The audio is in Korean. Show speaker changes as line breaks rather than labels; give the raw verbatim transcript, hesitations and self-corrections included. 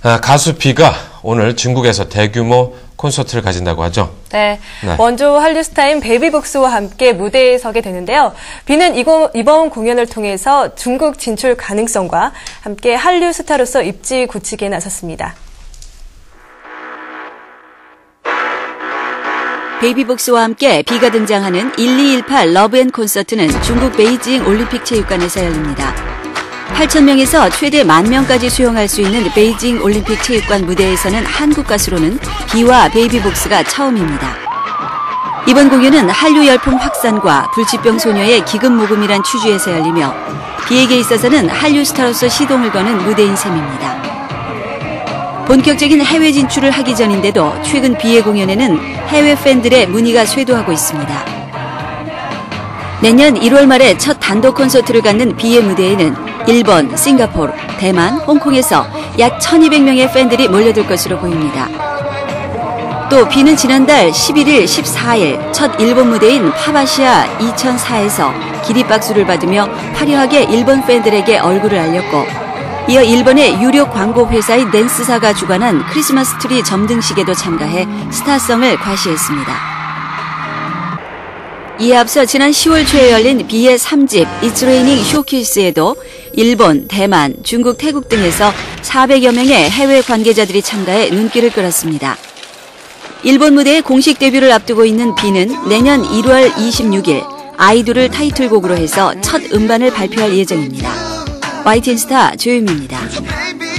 아, 가수 B가 오늘 중국에서 대규모 콘서트를 가진다고 하죠.
네,
네.
원조 한류 스타인 베이비복스와 함께 무대에 서게 되는데요. B는 이거, 이번 공연을 통해서 중국 진출 가능성과 함께 한류 스타로서 입지 굳히기에 나섰습니다.
베이비복스와 함께 B가 등장하는 일이일팔 러브 앤 콘서트는 중국 베이징 올림픽 체육관에서 열립니다. 팔천 명에서 최대 만 명까지 수용할 수 있는 베이징 올림픽 체육관 무대에서는 한국 가수로는 B와 베이비복스가 처음입니다. 이번 공연은 한류 열풍 확산과 불치병 소녀의 기금 모금이란 취지에서 열리며 B에게 있어서는 한류 스타로서 시동을 거는 무대인 셈입니다. 본격적인 해외 진출을 하기 전인데도 최근 B의 공연에는 해외 팬들의 문의가 쇄도하고 있습니다. 내년 일월 말에 첫 단독 콘서트를 갖는 B의 무대에는 일본, 싱가포르, 대만, 홍콩에서 약 천이백 명의 팬들이 몰려들 것으로 보입니다. 또 B는 지난달 십일일, 십사일 첫 일본 무대인 팝아시아 이천사에서 기립박수를 받으며 화려하게 일본 팬들에게 얼굴을 알렸고 이어 일본의 유력 광고 회사인 낸스사가 주관한 크리스마스 트리 점등식에도 참가해 스타성을 과시했습니다. 이에 앞서 지난 시월 초에 열린 B의 삼 집 It's Raining 쇼케이스에도 일본, 대만, 중국, 태국 등에서 사백여 명의 해외 관계자들이 참가해 눈길을 끌었습니다. 일본 무대의 공식 데뷔를 앞두고 있는 B는 내년 일월 이십육일 아이돌을 타이틀곡으로 해서 첫 음반을 발표할 예정입니다. 와이티엔 스타 조유미입니다.